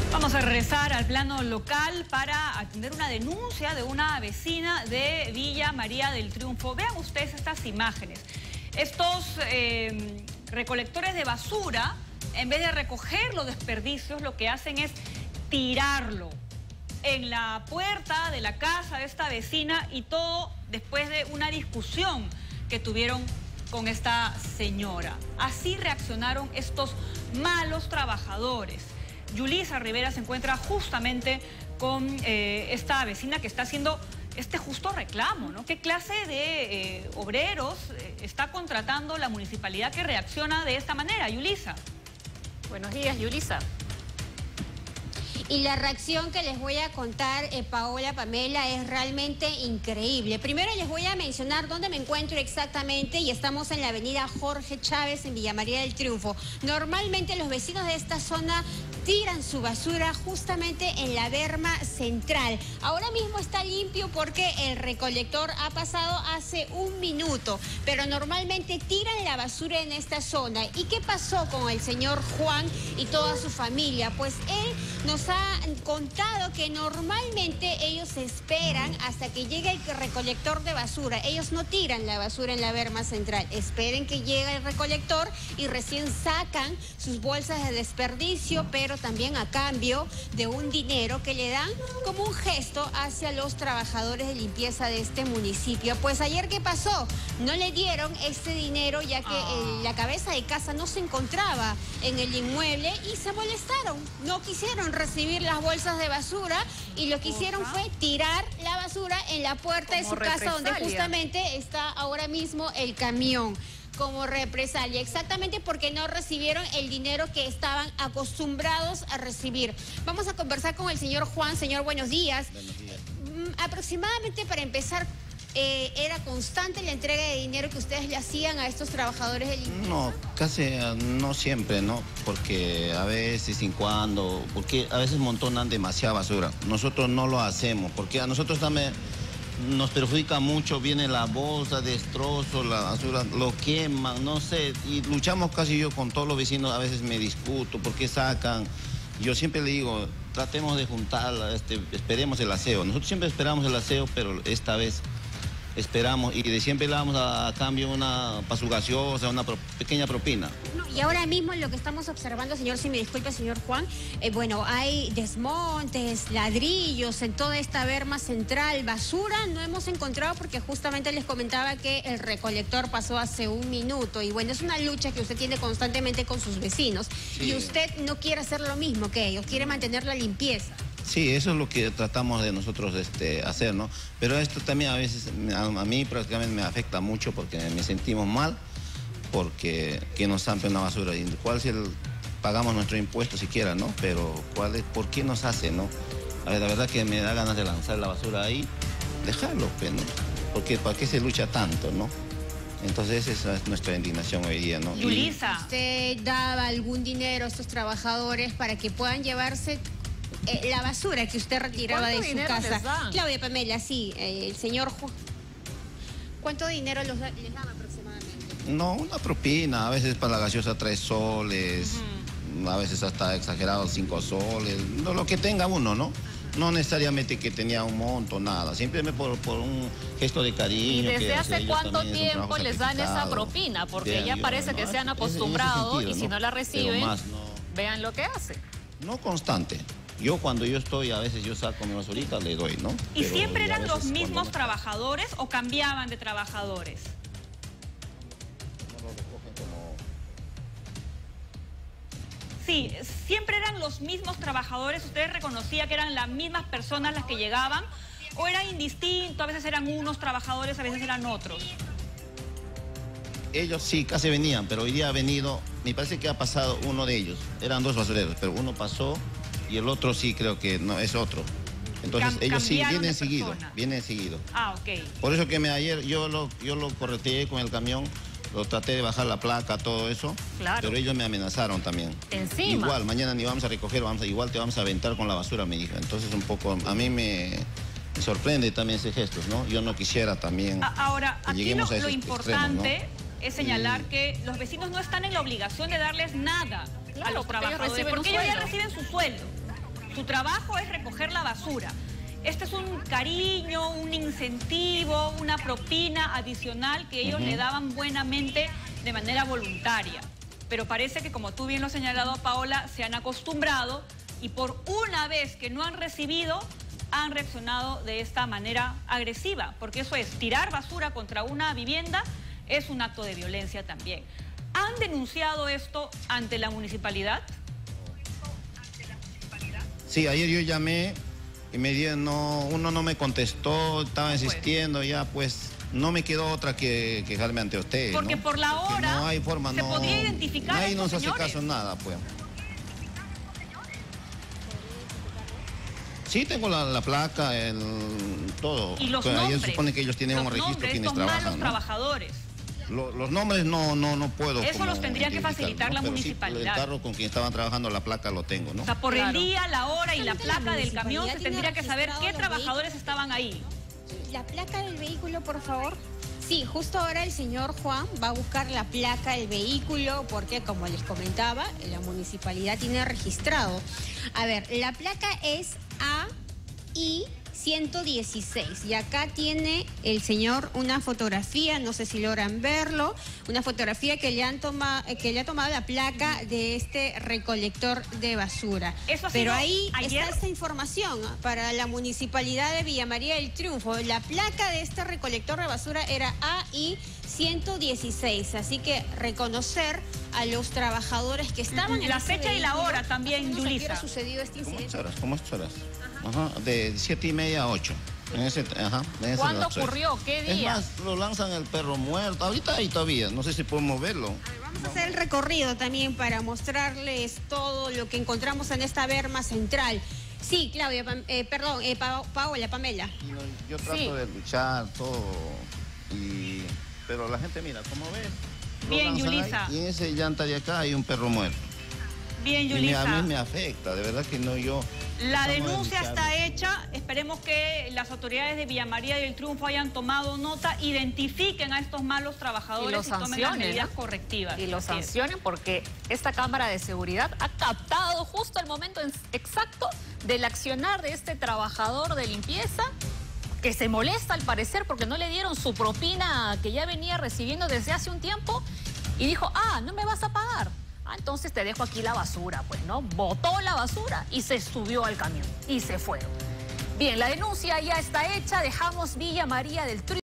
Vamos a regresar al plano local para atender una denuncia de una vecina de Villa María del Triunfo. Vean ustedes estas imágenes. Estos recolectores de basura, en vez de recoger los desperdicios, lo que hacen es tirarlo en la puerta de la casa de esta vecina, y todo después de una discusión que tuvieron con esta señora. Así reaccionaron estos malos trabajadores. Yulisa Rivera se encuentra justamente con esta vecina que está haciendo este justo reclamo, ¿no? ¿Qué clase de obreros está contratando la municipalidad que reacciona de esta manera, Yulisa? Buenos días, Yulisa. Y la reacción que les voy a contar, Paola, Pamela, es realmente increíble. Primero les voy a mencionar dónde me encuentro exactamente, y estamos en la avenida Jorge Chávez, en Villa María del Triunfo. Normalmente los vecinos de esta zona tiran su basura justamente en la berma central. Ahora mismo está limpio porque el recolector ha pasado hace un minuto, pero normalmente tiran la basura en esta zona. ¿Y qué pasó con el señor Juan y toda su familia? Pues él nos ha contado que normalmente ellos esperan hasta que llegue el recolector de basura. Ellos no tiran la basura en la berma central, esperen que llegue el recolector y recién sacan sus bolsas de desperdicio, pero también a cambio de un dinero que le dan como un gesto hacia los trabajadores de limpieza de este municipio. Pues ayer, ¿qué pasó? No le dieron este dinero, ya que la cabeza de casa no se encontraba en el inmueble, y se molestaron. No quisieron recibir las bolsas de basura y lo que hicieron fue tirar la basura en la puerta de su casa, donde justamente está ahora mismo el camión, como represalia, exactamente porque no recibieron el dinero que estaban acostumbrados a recibir. Vamos a conversar con el señor Juan. Señor, buenos días. Buenos días. Aproximadamente, para empezar, ¿era constante la entrega de dinero que ustedes le hacían a estos trabajadores de limpieza? No, casi no siempre, ¿no? Porque a veces, sin cuando, porque a veces montonan demasiada basura. Nosotros no lo hacemos, porque a nosotros también nos perjudica mucho. Viene la bolsa, destrozo, la basura, lo queman, no sé. Y luchamos casi yo con todos los vecinos, a veces me discuto, ¿por qué sacan? Yo siempre le digo, tratemos de juntar, esperemos el aseo. Nosotros siempre esperamos el aseo, pero esta vez esperamos, y de siempre le damos a cambio una para su gaseosa, una pequeña propina. Y ahora mismo lo que estamos observando, señor, si me disculpe, señor Juan, bueno, hay desmontes, ladrillos en toda esta berma central. Basura no hemos encontrado porque justamente les comentaba que el recolector pasó hace un minuto. Y bueno, es una lucha que usted tiene constantemente con sus vecinos. Sí. Y usted no quiere hacer lo mismo que ellos, quiere mantener la limpieza. Sí, eso es lo que tratamos de nosotros hacer, ¿no? Pero esto también a veces, a mí prácticamente me afecta mucho, porque me sentimos mal, porque que nos zampen la basura. Y cuál si pagamos nuestro impuesto siquiera, ¿no? Pero ¿por qué nos hace, no? A ver, la verdad que me da ganas de lanzar la basura ahí, dejarlo, ¿no? Porque ¿para qué se lucha tanto, no? Entonces esa es nuestra indignación hoy día, ¿no? Yulisa, ¿usted daba algún dinero a estos trabajadores para que puedan llevarse la basura que usted retiraba de su casa? Claudia, Pamela, sí, el señor Juan. ¿Cuánto dinero les dan aproximadamente? No, una propina, a veces para la gaseosa 3 soles, a veces hasta exagerado 5 soles, no, lo que tenga uno, ¿no? No necesariamente que tenía un monto, nada, simplemente por un gesto de cariño. ¿Y desde hace cuánto tiempo les dan esa propina? Porque ya parece que se han acostumbrado, y si no la reciben, vean lo que hacen. No constante. Yo cuando yo estoy, a veces yo saco mi basurita, le doy, ¿no? ¿Y siempre eran los mismos trabajadores o cambiaban de trabajadores? No lo recogen como... Sí, siempre eran los mismos trabajadores. ¿Ustedes reconocían que eran las mismas personas las que llegaban? ¿O era indistinto? A veces eran unos trabajadores, a veces eran otros. Ellos sí, casi venían, pero hoy día ha venido, me parece que ha pasado uno de ellos. Eran 2 basureros, pero uno pasó y el otro sí creo que no, es otro. Entonces ellos sí vienen seguido, Ah, ok. Por eso que ayer yo lo correteé con el camión, lo traté de bajar la placa, todo eso. Claro. Pero ellos me amenazaron también. Encima. Igual, mañana ni vamos a recoger, igual te vamos a aventar con la basura, me dijo. Entonces un poco, a mí me sorprende también ese gesto, ¿no? Yo no quisiera también. Ahora, aquí lo importante extremos, ¿no? es señalar que los vecinos no están en la obligación de darles nada a los trabajadores, porque ellos ya reciben su sueldo. su trabajo es recoger la basura. Este es un cariño, un incentivo, una propina adicional que ellos le daban buenamente de manera voluntaria. Pero parece que, como tú bien lo has señalado, Paola, se han acostumbrado y por una vez que no han recibido, han reaccionado de esta manera agresiva, porque eso es tirar basura contra una vivienda, es un acto de violencia también. ¿Han denunciado esto ante la municipalidad? Sí, ayer yo llamé y me dijeron, uno no me contestó, estaba insistiendo, ya pues no me quedó otra que quejarme ante usted. Porque ¿no? por la hora no hay forma, se podría identificar a nadie estos nos señores. hace caso en nada, pues. Sí, tengo la placa, todo. Y los Pero nombres. ayer supone que ellos tienen un registro de quienes trabajan, malos ¿no? trabajadores. Los nombres no puedo. Eso los tendría que facilitar, ¿no? La Pero municipalidad. Sí, el carro con quien estaban trabajando, la placa lo tengo, ¿no? O sea, por el día, la hora y la placa del camión se tiene tendría que saber qué registrado los trabajadores estaban ahí. La placa del vehículo, por favor. Sí, justo ahora el señor Juan va a buscar la placa del vehículo porque, como les comentaba, la municipalidad tiene registrado. A ver, la placa es AI 116 y acá tiene el señor una fotografía, no sé si logran verlo, una fotografía que le ha tomado la placa de este recolector de basura. Pero ahí está esta información para la municipalidad de Villa María del Triunfo. La placa de este recolector de basura era AI 116, así que reconocer a los trabajadores que estaban en la fecha y la hora también, Yulisa. Sucedido este incidente. ¿Cómo es horas? Ajá, de 7:30 a 8. ¿Cuándo ocurrió? ¿Qué día? Es más, lo lanzan el perro muerto. Ahorita ahí todavía, no sé si podemos verlo. Vamos a hacer el recorrido también para mostrarles todo lo que encontramos en esta berma central. Sí, Claudia, Paola, Pamela. Yo trato de luchar todo, pero la gente, mira, como ves, bien, Yulisa. Y en ese llanta de acá hay un perro muerto. Bien, Yulisa. A mí me afecta, de verdad que no yo... La denuncia está hecha, esperemos que las autoridades de Villa María del Triunfo hayan tomado nota, identifiquen a estos malos trabajadores y tomen las medidas correctivas. Y los sancionen porque esta cámara de seguridad ha captado justo el momento exacto del accionar de este trabajador de limpieza, que se molesta al parecer porque no le dieron su propina que ya venía recibiendo desde hace un tiempo y dijo, no me vas a pagar. Entonces te dejo aquí la basura, pues, ¿no? Botó la basura y se subió al camión y se fueron. Bien, la denuncia ya está hecha, dejamos Villa María del Triunfo.